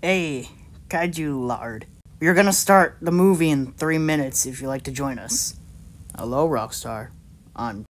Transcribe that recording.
Hey, Kaiju Lard. We're gonna start the movie in 3 minutes if you'd like to join us. Hello, Rockstar. On